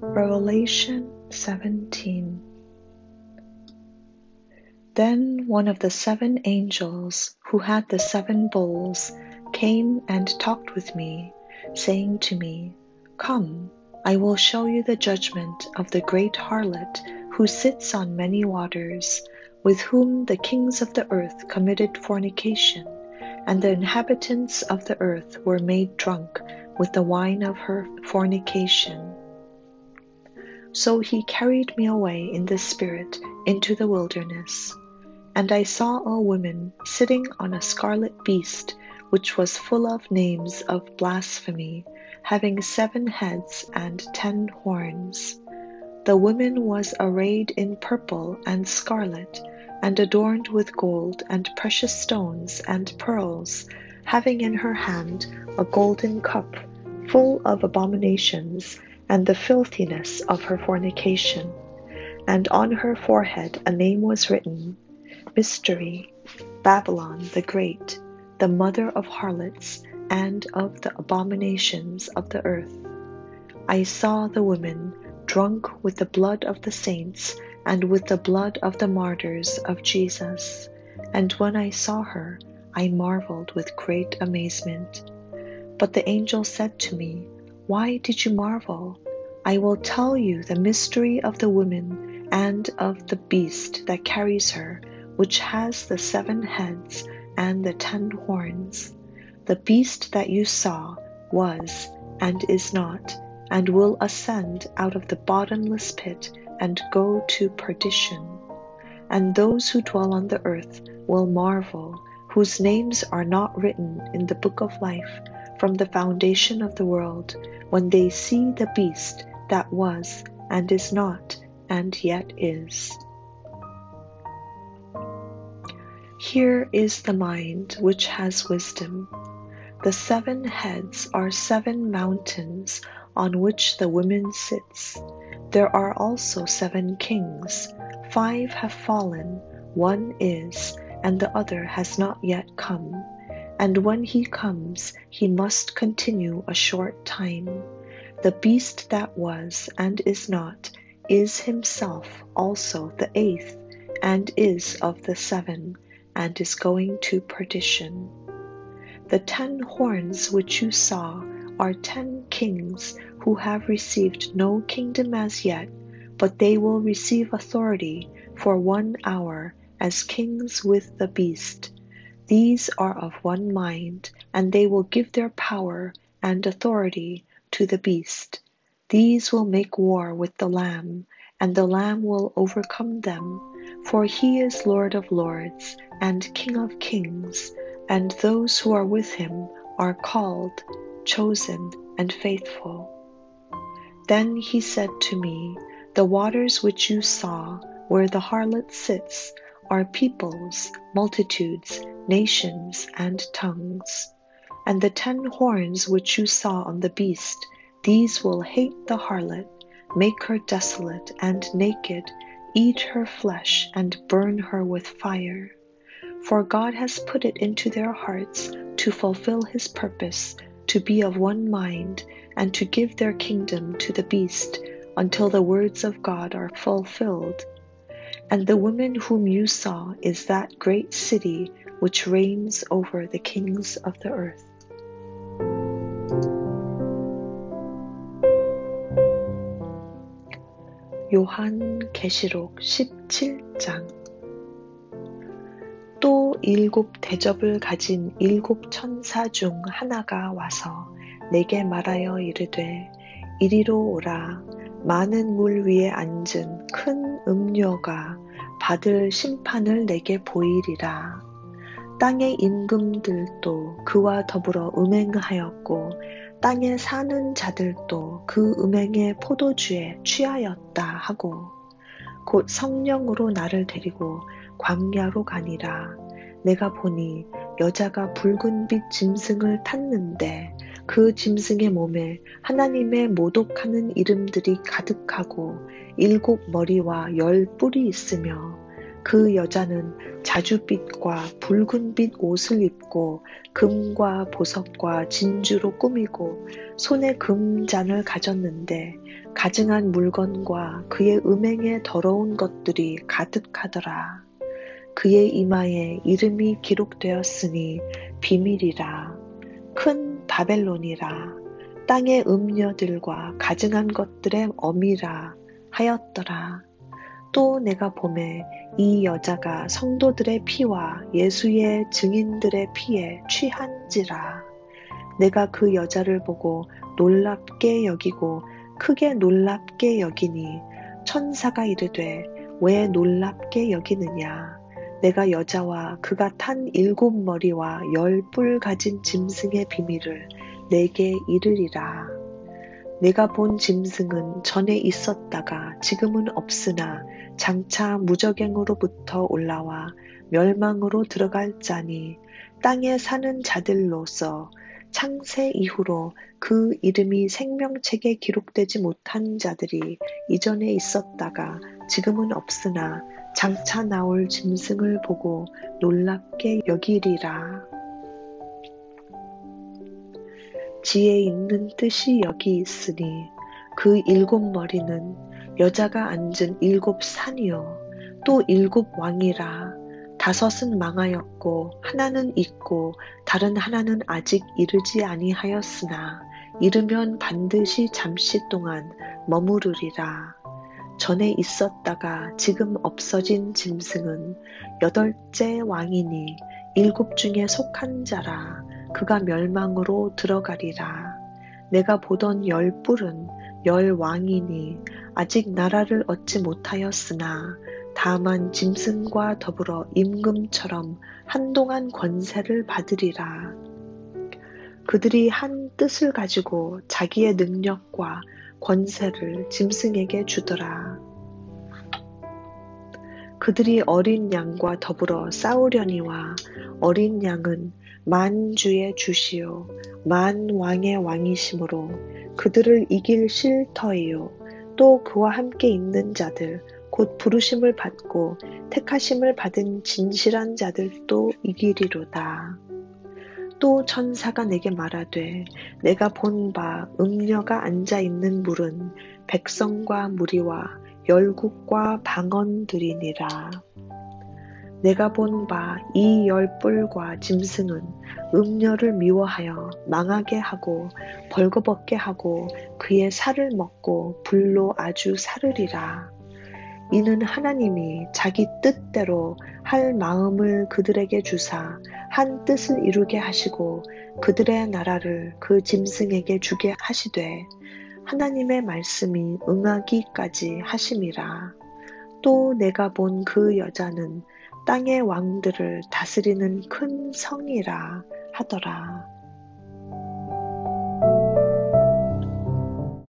Revelation 17. Then one of the 7 angels who had the 7 bowls came and talked with me, saying to me, "Come, I will show you the judgment of the great harlot who sits on many waters, with whom the kings of the earth committed fornication, and the inhabitants of the earth were made drunk with the wine of her fornication." So he carried me away in the Spirit into the wilderness. And I saw a woman sitting on a scarlet beast, which was full of names of blasphemy, having 7 heads and 10 horns. The woman was arrayed in purple and scarlet, and adorned with gold and precious stones and pearls, having in her hand a golden cup full of abominations and the filthiness of her fornication. And on her forehead a name was written, Mystery, Babylon the Great, the mother of harlots and of the abominations of the earth. I saw the woman drunk with the blood of the saints and with the blood of the martyrs of Jesus. And when I saw her, I marveled with great amazement. But the angel said to me, "Why did you marvel? I will tell you the mystery of the woman and of the beast that carries her, which has the 7 heads and the 10 horns. The beast that you saw was, and is not, and will ascend out of the bottomless pit and go to perdition. And those who dwell on the earth will marvel, whose names are not written in the book of life from the foundation of the world, when they see the beast that was, and is not, and yet is." Here is the mind which has wisdom. The 7 heads are 7 mountains on which the woman sits. There are also 7 kings. 5 have fallen, 1 is, and the other has not yet come. And when he comes, he must continue a short time. The beast that was and is not is himself also the 8th, and is of the 7, and is going to perdition. The 10 horns which you saw are 10 kings who have received no kingdom as yet, but they will receive authority for 1 hour as kings with the beast. These are of one mind, and they will give their power and authority to the beast. These will make war with the Lamb, and the Lamb will overcome them, for he is Lord of lords and King of kings, and those who are with him are called, chosen, and faithful. Then he said to me, "The waters which you saw, where the harlot sits, are peoples, multitudes, nations, and tongues. And the 10 horns which you saw on the beast, these will hate the harlot, make her desolate and naked, eat her flesh, and burn her with fire. For God has put it into their hearts to fulfill his purpose, to be of one mind, and to give their kingdom to the beast, until the words of God are fulfilled. And the woman whom you saw is that great city which reigns over the kings of the earth." 요한계시록 17장. 또 7 대접을 가진 7 천사 중 하나가 와서 내게 말하여 이르되, 이리로 오라. 많은 물 위에 앉은 큰 음녀가 받을 심판을 내게 보이리라. 땅의 임금들도 그와 더불어 음행하였고, 땅에 사는 자들도 그 음행의 포도주에 취하였다 하고, 곧 성령으로 나를 데리고 광야로 가니라. 내가 보니 여자가 붉은빛 짐승을 탔는데, 그 짐승의 몸에 하나님의 모독하는 이름들이 가득하고 7 머리와 10 뿔이 있으며, 그 여자는 자주빛과 붉은빛 옷을 입고 금과 보석과 진주로 꾸미고 손에 금잔을 가졌는데 가증한 물건과 그의 음행에 더러운 것들이 가득하더라. 그의 이마에 이름이 기록되었으니 비밀이라. 큰 바벨론이라. 땅의 음녀들과 가증한 것들의 어미라 하였더라. 또 내가 보매 이 여자가 성도들의 피와 예수의 증인들의 피에 취한지라. 내가 그 여자를 보고 놀랍게 여기고 크게 놀랍게 여기니 천사가 이르되 왜 놀랍게 여기느냐. 내가 여자와 그가 탄 7머리와 10뿔 가진 짐승의 비밀을 내게 이르리라. 내가 본 짐승은 전에 있었다가 지금은 없으나 장차 무저갱으로부터 올라와 멸망으로 들어갈 자니 땅에 사는 자들로서 창세 이후로 그 이름이 생명책에 기록되지 못한 자들이 이전에 있었다가 지금은 없으나 장차 나올 짐승을 보고 놀랍게 여기리라. 지혜 있는 뜻이 여기 있으니 그 7머리는 여자가 앉은 7산이요 또 7왕이라. 5은 망하였고 하나는 있고 다른 하나는 아직 이르지 아니하였으나 이르면 반드시 잠시 동안 머무르리라. 전에 있었다가 지금 없어진 짐승은 8째 왕이니 7 중에 속한 자라. 그가 멸망으로 들어가리라. 내가 보던 10뿔은 10왕이니 아직 나라를 얻지 못하였으나 다만 짐승과 더불어 임금처럼 한동안 권세를 받으리라. 그들이 한 뜻을 가지고 자기의 능력과 권세를 짐승에게 주더라. 그들이 어린 양과 더불어 싸우려니와 어린 양은 만주의 주시요 만왕의 왕이시므로 그들을 이길 실터이요 또 그와 함께 있는 자들 곧 부르심을 받고 택하심을 받은 진실한 자들도 이기리로다. 또 천사가 내게 말하되 내가 본 바 음녀가 앉아있는 물은 백성과 무리와 열국과 방언들이니라. 내가 본 바 이 10뿔과 짐승은 음녀를 미워하여 망하게 하고 벌거벗게 하고 그의 살을 먹고 불로 아주 사르리라. 이는 하나님이 자기 뜻대로 할 마음을 그들에게 주사 한 뜻을 이루게 하시고 그들의 나라를 그 짐승에게 주게 하시되 하나님의 말씀이 응하기까지 하심이라. 또 내가 본 그 여자는 땅의 왕들을 다스리는 큰 성이라 하더라.